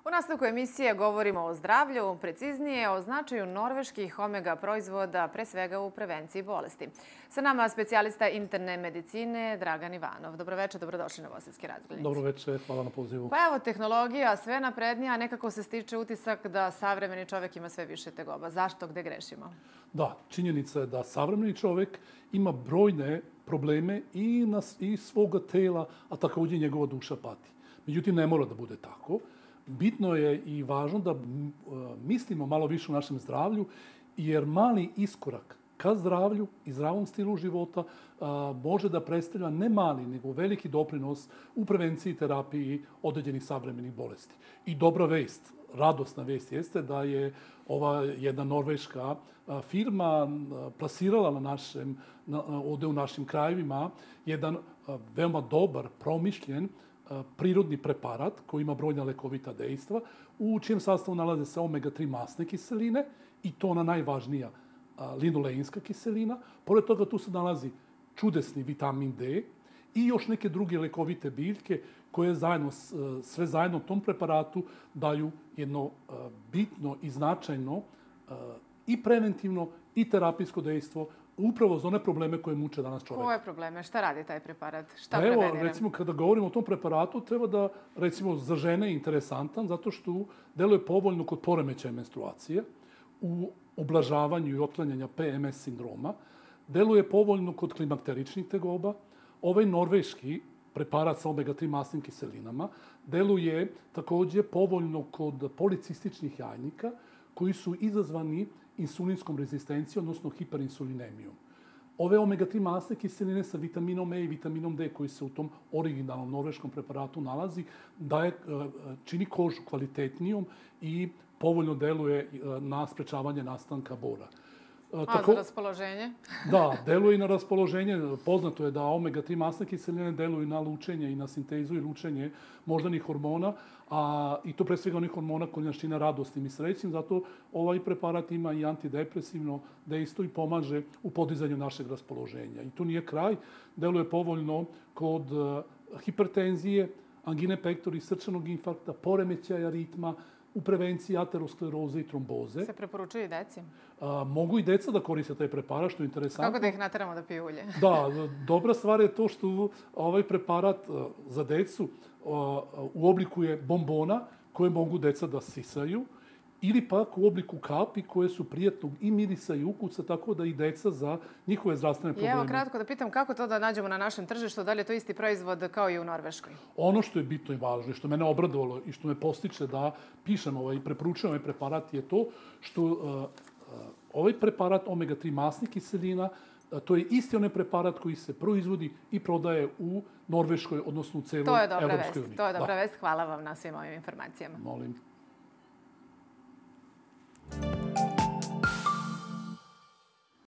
U nastavku emisije govorimo o zdravlju, preciznije o značaju norveških omega proizvoda, pre svega u prevenciji bolesti. Sa nama specijalista interne medicine Dragan Ivanov. Dobroveče, dobrodošli na Novosadski razglednici. Dobroveče, hvala na pozivu. Pa evo, tehnologija sve naprednija, nekako se stiče utisak da savremeni čovek ima sve više tegoba. Zašto, gde grešimo? Da, činjenica je da savremeni čovek ima brojne probleme i svoga tela, a takođe i njegova duša pati. Međutim, ne mora da bude tako. Bitno je i važno da mislimo malo više o našem zdravlju, jer mali iskorak ka zdravlju i zdravom stilu života može da predstavlja ne mali, nego veliki doprinos u prevenciji i terapiji određenih savremenih bolesti. I dobra vest, radosna vest jeste da je ova jedna norveška firma plasirala ovde u našim krajevima jedan veoma dobar, promišljen prirodni preparat koji ima brojna lekovita dejstva, u čijem sastavu nalaze se omega-3 masne kiseline i to ona najvažnija linoleinska kiselina. Pored toga tu se nalazi čudesni vitamin D i još neke druge lekovite biljke koje sve zajedno u tom preparatu daju jedno bitno i značajno i preventivno i terapijsko dejstvo upravo za one probleme koje muče danas čoveka. Koje probleme? Šta radi taj preparat? Šta prevenira? Evo, recimo, kada govorimo o tom preparatu, treba da, recimo, za žene je interesantan zato što deluje povoljno kod poremećaja menstruacije, u ublažavanju i otklanjanja PMS sindroma, deluje povoljno kod klimakteričnih tegoba. Ovaj norveški preparat sa omega-3 masnim kiselinama deluje takođe povoljno kod policističnih jajnika koji su izazvani insulinskom rezistencijom, odnosno hiperinsulinemijom. Ove omega-3 masne kiseline sa vitaminom E i vitaminom D koji se u tom originalnom norveškom preparatu nalazi, čini kožu kvalitetnijom i povoljno deluje na sprečavanje nastanka bora. A za raspoloženje? Da, deluje i na raspoloženje. Poznato je da omega-3 masne kiseline deluju na lučenje i na sintezu i lučenje moždanih hormona, i to pre svega onih hormona koji nas čine radosnim i srećnim. Zato ovaj preparat ima i antidepresivno dejstvo i pomaže u podizanju našeg raspoloženja. I tu nije kraj. Deluje povoljno kod hipertenzije, angine pektori, srčanog infarkta, poremećaja ritma, u prevenciji ateroskleroze i tromboze. Se preporučuje i deci? Mogu i deca da koriste taj preparat, što je interesantno. Kako da ih nateramo da piju ulje? Da, dobra stvar je to što ovaj preparat za decu u obliku je bombona koje mogu deca da sisaju, ili pak u obliku kapi koje su prijatnog i mirisa i ukusa, tako da i deca za njihove zdravstvene probleme. I evo kratko da pitam kako to da nađemo na našem tržištu, da li je to isti proizvod kao i u Norveškoj? Ono što je bitno i važno i što mene obradovalo i što me postiče da pišem i preporučujem ovaj preparat je to što ovaj preparat omega-3 masnih kiselina, to je isti onaj preparat koji se proizvodi i prodaje u Norveškoj, odnosno u celoj Evropskoj uniji. To je dobra vest. Hvala vam na svim ovim informacijama. Molim.